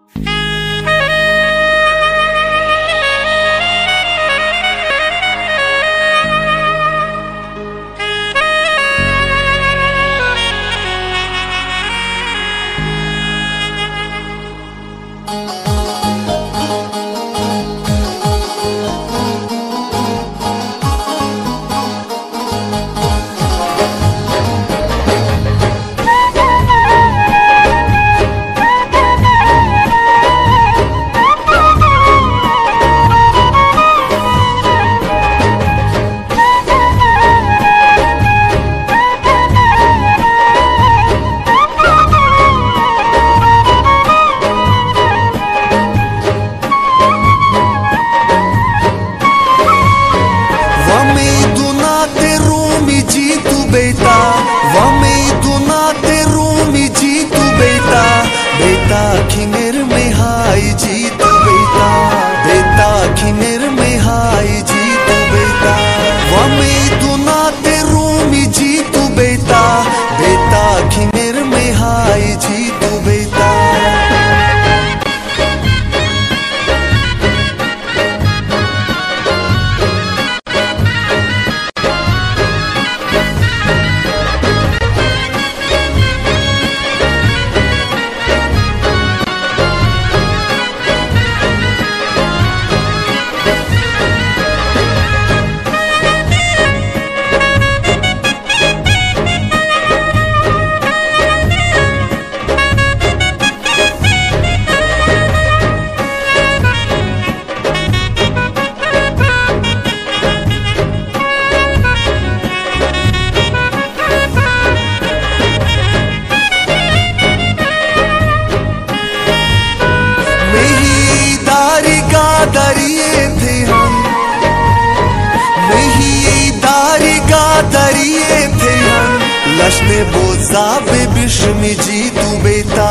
लशने बोझा बेबिशमी जी तू बेटा,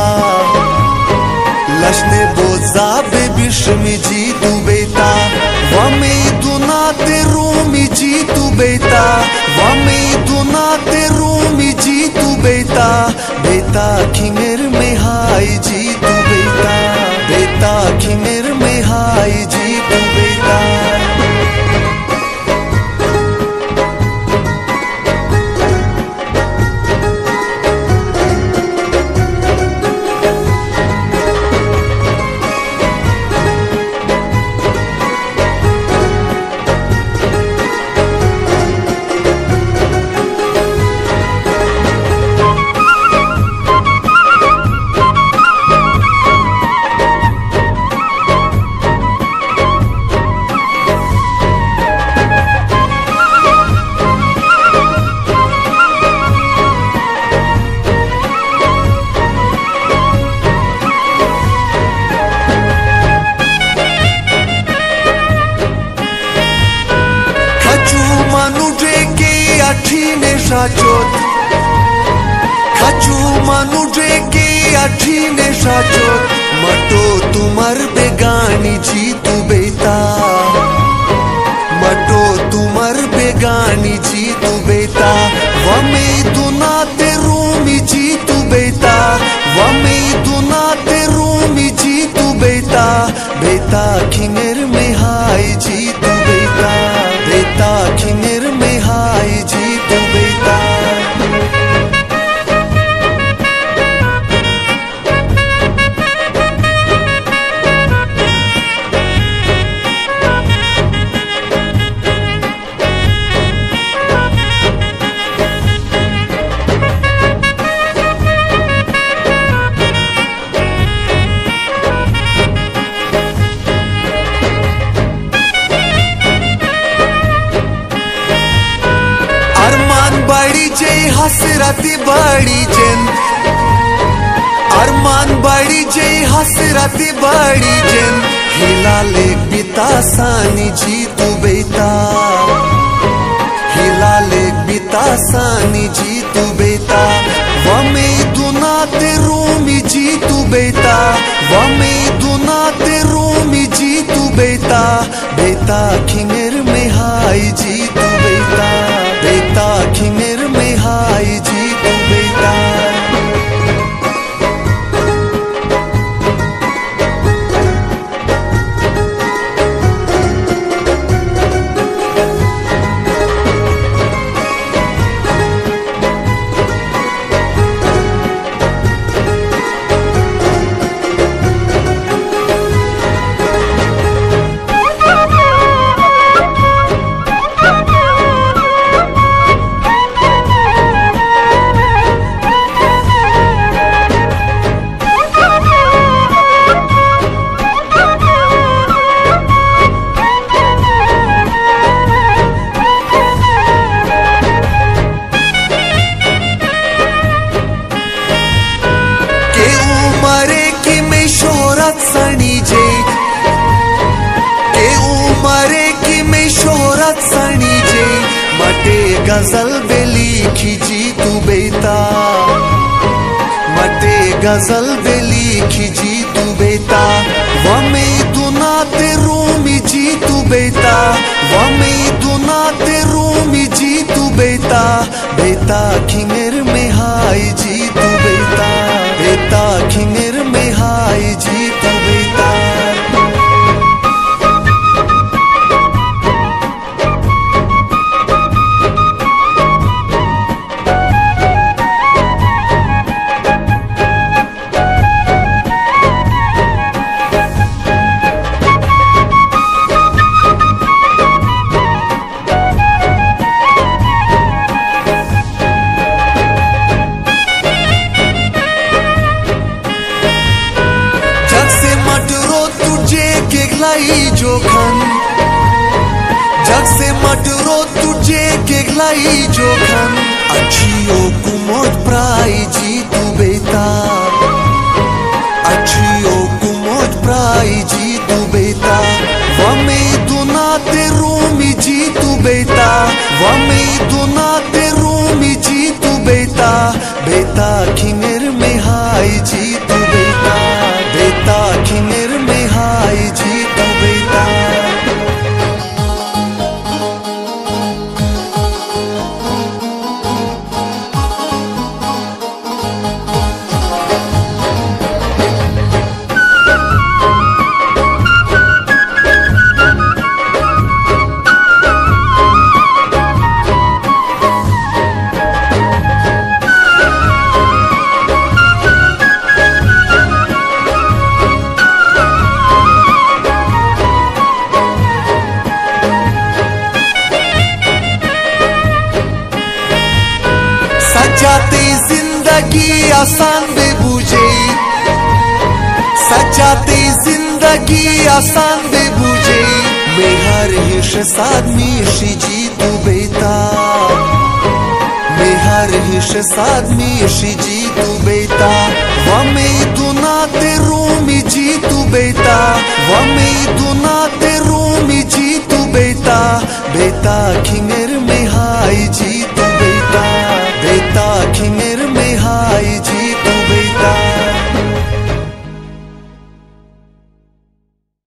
लशने बोझा बेबिशमी जी तू बेटा, वमे दुना ते रूमी जी तू बेटा, वमे दुना ते रूमी जी तू बेटा, बेटा खिंगर में हाय जी तू बेटा, बेटा खिंगर में हाय जी तू बेटा। खाचू मानुजे के अठीने शाचोत, मटो तुमर बेगानी जी तू बेटा, मटो तुमर बेगानी जी तू बेटा, वमे दुना ते रूमी जी तू बेटा, वमे दुना ते रूमी जी तू बेटा, बेटा खिंगर में हाय जी तू बेटा, बेटा खिंगर में हाय जी तू बेटा। बड़ी जय हसरती बड़ी जन, अरमान बड़ी जय हसरती बड़ी जन, हिलाले बिता सानी जी तू बेटा, हिलाले बिता सानी जी तू बेटा, वमे दुना ते रूमी जी तू बेटा, वमे दुना ते रूमी जी तू बेटा, बेटा खिंगर में हाय जी तू बेटा, बेटा खिंगर में हाय जी तू बेटा। गजल बे लिखी जी तू बेता वमे दुना ते रूमी जी तू बेता वमे दुना ते रूमी जी तू बेता बेता खिंगर में हाय जी तू बेता बेता खिंगर में हाय जी तू बेता जोखन जग से मटरो तुझे केगलाई जोखन अच्छियों कुमोद प्राय जी तू बेता अच्छियों कुमोद प्राय जी तू बेता वमे दुना ते रूमी जी तू बेता वमे दुना ते रूमी जी तू बेता बेता खिंगर में हाय जी तू बेता बेता खिंगर में हाय जी तू बेता सजाते जिंदगी आसान बेबूझे सजाते जिंदगी आसान बेबूझे मेहर हिश सादमी जी तू बेता मेहर हिश सादमी जी तू बेता वमे दुना ते रूमी जी तू बेता वमे दुना ते रूमी जी तू बेता बेता खिंग